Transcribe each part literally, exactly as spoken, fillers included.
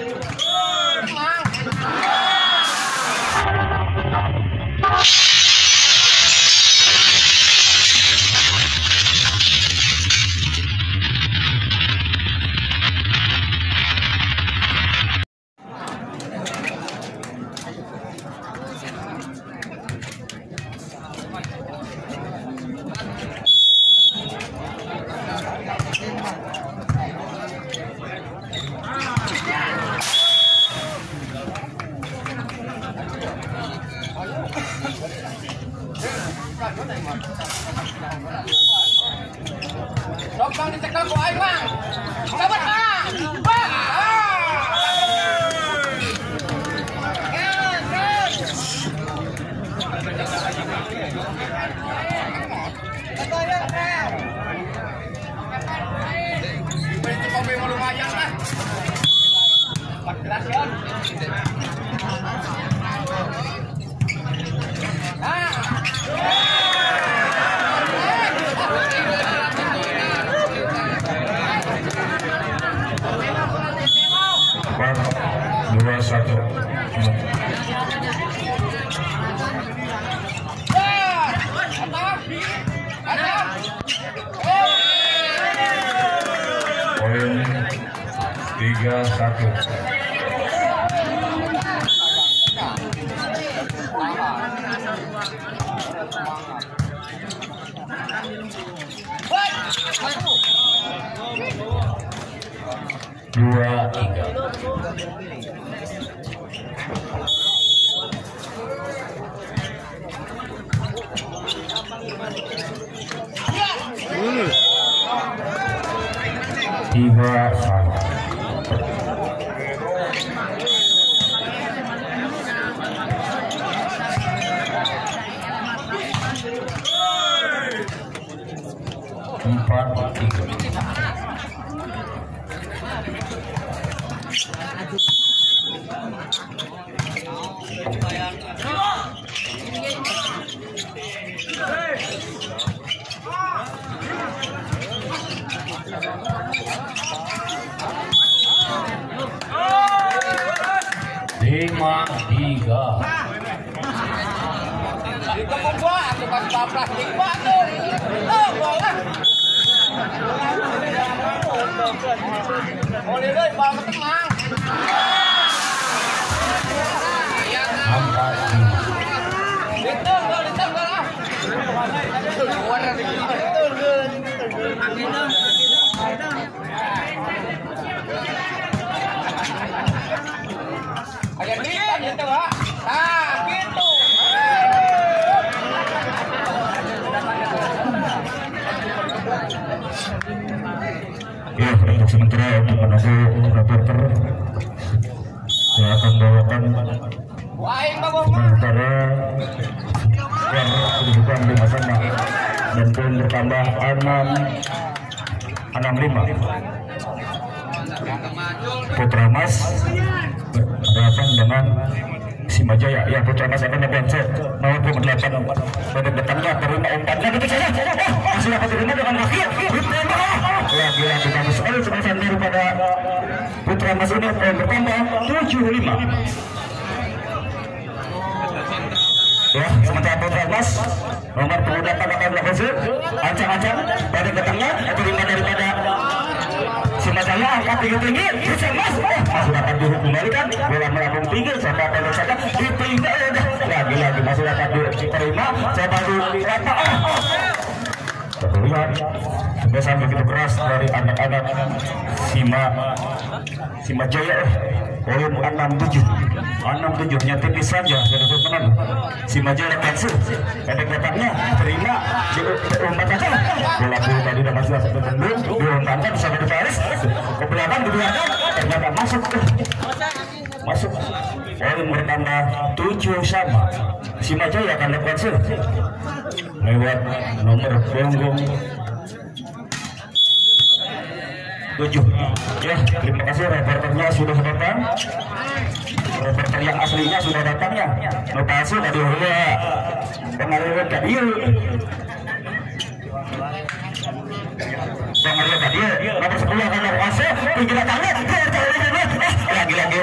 Bang dicekal ku aing Bang. Sabar Bang. Bang. Kopi mau lumayan lah. empat belas ya. Dua satu. Poin tiga satu. Dua tiga. Tiga sama. Empat tiga. Lima tiga. Di kampung gua aku pas plastik batu. Oh, boleh. Boleh deh, bawa ke tengah. Empat lima. Itu, itu lah. Kayak lipat gitu, Pak. Nah, gitu. Ya, untuk sementara untuk menunggu reporter saya akan bawakan sementara yang kedudukan lima sama dan poin bertambah enam enam lima. Putra Mas berhadapan dengan Simajaya. Ya, Putra Mas akan membantu nomor puluh delapan pada depannya terima umpannya begitu saja. Oh, masih dapat terima dengan kaki. Lagi-lagi bagus sekali semangat daripada Putra Mas ini poin bertambah tujuh lima. Ya, sementara Putra Mas nomor puluh delapan akan melakukan ancang-ancang pada datangnya terima daripada Simajaya angkat tinggi-tinggi, Putra Mas masih dapat dihukum kembali kan, bola melambung tinggi, coba pendek saja, ditinggal udah, lagi-lagi masih dapat diterima, coba di rata, terlihat kebiasaan begitu keras dari anak-anak Sima Simajaya. Poin enam tujuh, enam tujuhnya tipis saja dari teman Simajaya pensiun, pendek datangnya terima diumpat saja, bola bola tadi dapat sudah tertendung, diumpankan bisa ke Faris, ke belakang dibiarkan, ternyata masuk, masuk, poin bertambah tujuh sama. Simajaya akan pensiun lewat nomor punggung tujuh. Ya, terima kasih reporternya sudah datang. Reporter yang aslinya sudah datang ya. Notasi tadi ya. Pengaruh tadi. Pengaruh tadi. Nomor sepuluh akan masuk. Tinggi datangnya. Lagi-lagi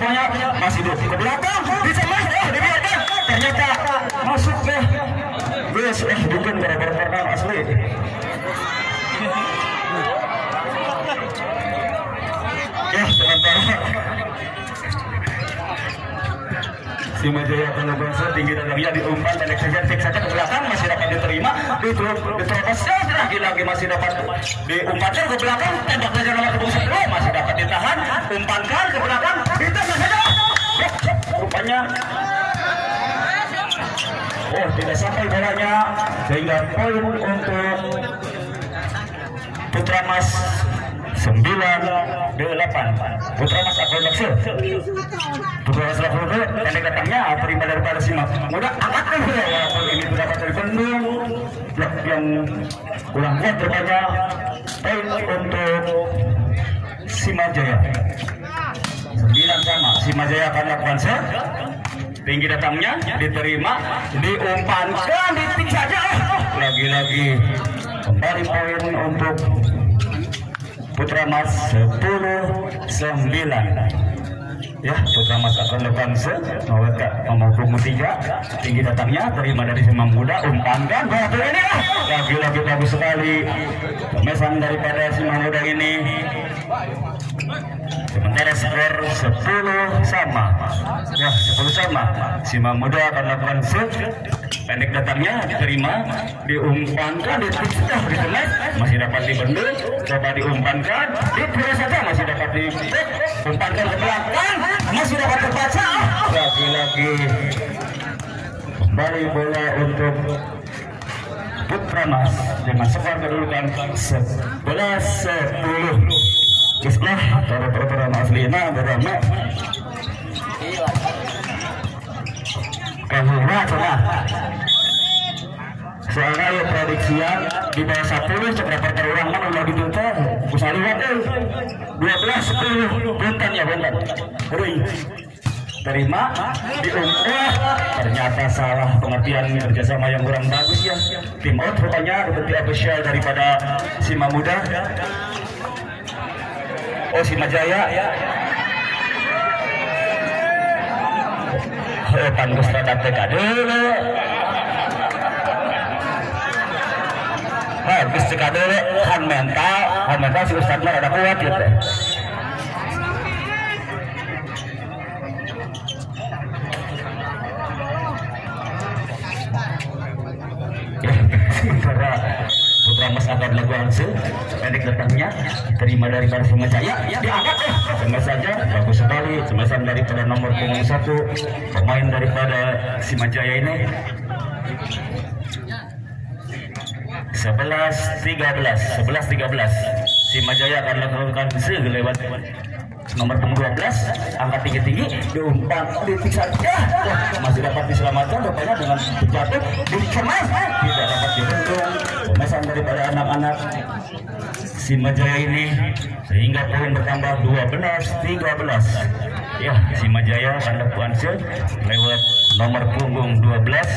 rupanya masih di ke belakang dicemas eh dibiarkan ternyata masuk deh guys eh bukan gara-gara pernah asli ya sementara Sima Jaya akan bangsa tinggi dadangnya diumpan dan saja cek saja ke belakang masih dapat diterima diterobos lagi-lagi masih dapat diumpankan ke belakang tembak saja nomor ke buset oh, masih dapat ditahan umpankan ke belakang ditembak saja rupanya oh tidak sampai bolanya sehingga poin untuk Putra Mas sembilan delapan Putra Mas akan berhasil Putra Mas akan berhasil pendek datangnya terima daripada Sima mudah angkat ya ini berdapat dari Bandung yang kurang kuat rupanya poin untuk Sima Jaya sembilan sama Sima Jaya akan lakukan set tinggi datangnya diterima diumpankan ditik saja lagi-lagi kembali poin untuk Putra Mas sepuluh sembilan ya Putra Mas akan lakukan set nomor punggung tiga tinggi datangnya terima dari Sima Muda umpankan batu ini lagi-lagi bagus sekali pemesan daripada Sima Muda ini sementara skor sepuluh sama ya sepuluh sama Sima Muda akan lakukan set pendek datangnya diterima diumpankan dipisah ditemes masih dapat dibendung coba diumpankan dipilih saja masih dapat diumpankan ke belakang masih dapat terbaca lagi-lagi kembali bola untuk Putra Mas dengan skor kedudukan sebelas sepuluh bismillah para-para aslina berama kahura coba soalnya ya prediksian di bawah sepuluh seberapa terulang kan udah ditutup kusari wakil dua belas sepuluh buntan ya buntan beri terima diumpan ternyata salah pengertian kerjasama yang kurang bagus ya tim out rupanya seperti official daripada Sima Muda oh Sima Jaya oh pangus terhadap T K D bagus T K D kan mental kan mental si Ustadznya ada kuat gitu sementara Putra Mas akan lakukan set pendek datangnya terima dari Sima Jaya diangkat eh sama saja bagus sekali semesan daripada nomor punggung satu pemain daripada Sima Jaya ini sebelas tiga belas sebelas tiga belas Sima Jaya akan lakukan set lewat nomor punggung dua belas angkat tinggi-tinggi diumpan ditik saja masih dapat diselamatkan rupanya dengan jatuh dikemas tidak dapat dibentuk pemesan daripada anak-anak Sima Jaya ini sehingga poin bertambah dua belas tiga belas ya Sima Jaya akan lakukan set lewat nomor punggung dua belas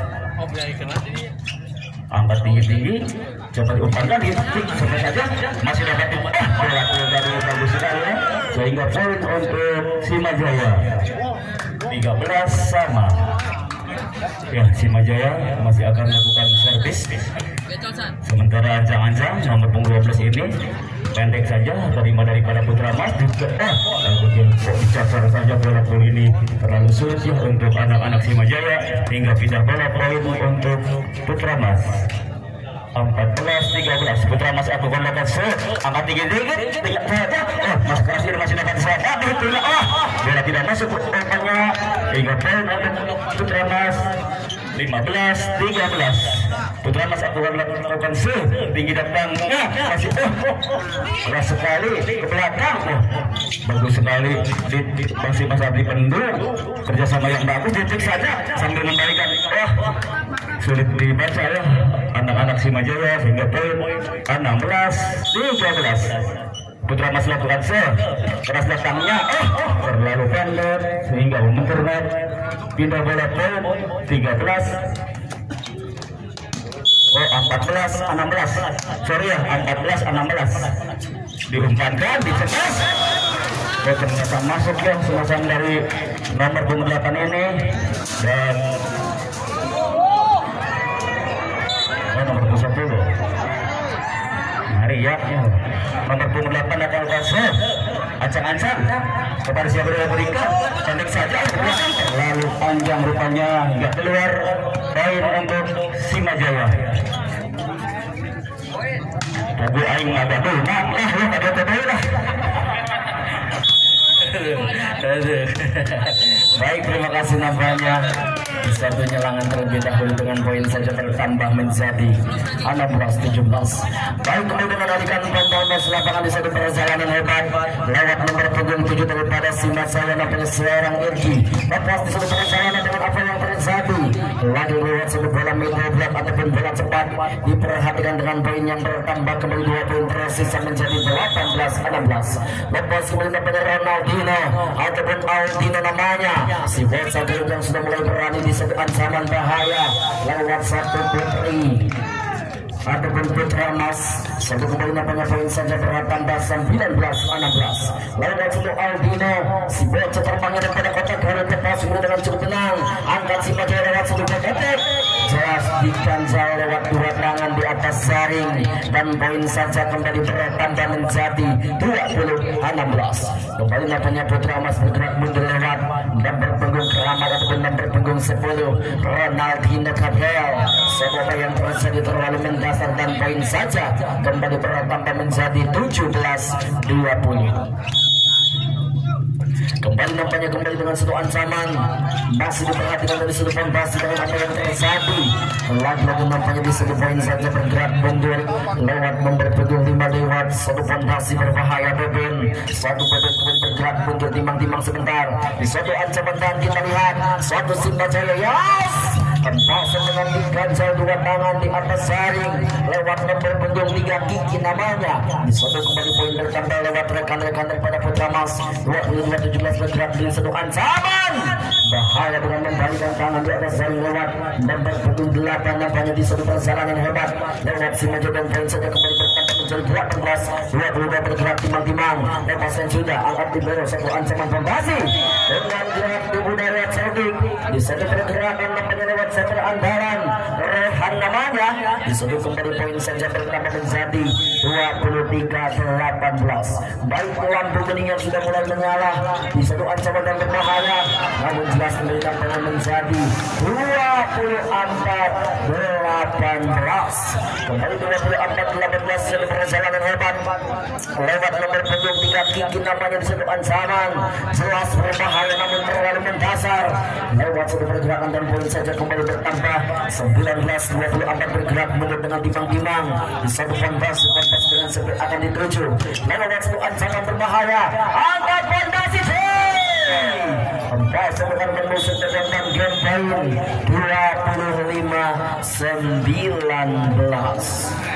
angkat tinggi-tinggi coba diumpankan ditik sampai saja masih dapat diumpan berlaku dari bagus sekali ya sehingga poin untuk Sima Jaya tiga belas sama ya Sima Jaya masih akan melakukan servis sementara ancang-ancang nomor punggung dua belas ini pendek saja terima daripada Putra Mas juga ah dicasar saja bola bola ini terlalu sulit ya untuk anak-anak Sima Jaya hingga pindah bola poin untuk Putra Mas empat belas tiga belas Putra Mas aku akan dapat set angkat tinggi-tinggi tidak saja oh Mas Kasir masih dapat set aduh tidak ah bola tidak masuk umpannya hingga poin untuk Putra Mas lima belas tiga belas Putra Mas aku akan lakukan set tinggi datangnya masih oh, oh keras sekali ke belakang oh bagus sekali di, di, masih Mas Abdi Pendul kerjasama yang bagus detik saja sambil membalikan oh sulit dibaca ya anak-anak Sima Jaya sehingga poin enam belas tiga belas Putra Mas lakukan set keras datangnya oh terlalu pendek sehingga membenturkan pindah bola poin tiga belas oh empat belas enam belas sorry ya empat belas enam belas diumpankan dicekas oh, ternyata masuk ya semasang dari nomor punggung delapan ini dan oh, nomor punggung sepuluh Maria ya. Nomor punggung delapan akan kasih ancang-ancang kepada siapa yang berikan pendek saja terlalu panjang rupanya nggak keluar poin untuk Simajaya. Tapi aing ada dulu nah lah lu ada tadi lah. Baik, terima kasih nampaknya satu nyelangan terlebih dahulu dengan poin saja bertambah menjadi enam belas tujuh belas. Baik, kemudian mengalihkan pembangunan lapangan di satu perjalanan hebat lewat nomor punggung tujuh daripada Simajaya nampaknya seorang Irgi lepas di satu perjalanan dengan apa yang terjadi lagi lewat satu bola middle block ataupun bola cepat diperhatikan dengan poin yang bertambah kembali dua poin tersisa menjadi delapan belas enam belas. Lepas kemudian nampaknya Ronaldinho ataupun Aldino namanya si bocah yang sudah mulai berani di satu ancaman bahaya lewat satu putri ataupun putra emas satu kembali nampaknya poin saja bertambah sembilan belas enam belas. Lewat satu Aldino si bocah terbangnya daripada kotak Garut lepas dengan cukup tenang angkat si Majaya lewat satu kotak jelas dikanjal lewat dua tangan di atas jaring dan poin saja kembali bertambah menjadi dua puluh enam belas. Kembali nampaknya putra emas bergerak mundur lewat nomor punggung keramat ataupun nomor punggung sepuluh Ronaldinho Gabriel. Semoga yang terjadi terlalu mendasar dan poin saja kembali bertambah menjadi tujuh belas dua puluh. Kembali nampaknya kembali dengan satu ancaman masih diperhatikan dari sudut pondasi dengan apa yang terjadi lagi-lagi nampaknya di sudut poin saja bergerak mundur lewat nomor punggung lima lewat satu pondasi berbahaya Beben satu bebek kemudian bergerak mundur timang-timang sebentar di suatu ancaman dan kita lihat suatu Simajaya yes Kempasan dengan diganjal dua tangan di atas jaring lewat nomor punggung tiga Kiki namanya di suatu kembali poin bertambah lewat rekan-rekan daripada Putra Mas dua puluh dua tujuh belas bergerak di satu ancaman bahaya dengan membalikan tangan di atas jaring lewat nomor punggung delapan nampaknya di satu perjalanan hebat lewat Simajaya dan poin saja kembali bertambah menjadi delapan belas dua puluh dua bergerak timang-timang lepaskan sudah angkat di bawah satu ancaman pembasi dengan gerak di budaya cerdik di satu pergerakan nampaknya lewat setelah andalan Rehan namanya disuduh kembali poin saja bertambah menjadi dua puluh tiga delapan belas. Baik lampu kuning yang sudah mulai menyala di satu ancaman dan berbahaya namun jelas kembali tampaknya menjadi dua puluh empat delapan belas. Kembali dua puluh empat delapan belas dari perjalanan hebat lewat nomor punggung tiga Kiki namanya di satu ancaman jelas berbahaya namun terlalu mendasar lewat satu pergerakan dan poin saja kembali bertambah sembilan belas dua puluh empat bergerak mundur dengan timang-timang di satu fondasi fondasi dengan sebut akan dituju lewat satu ancaman berbahaya angkat fondasi fondasi dengan menusuk dengan game poin dua puluh lima sembilan belas.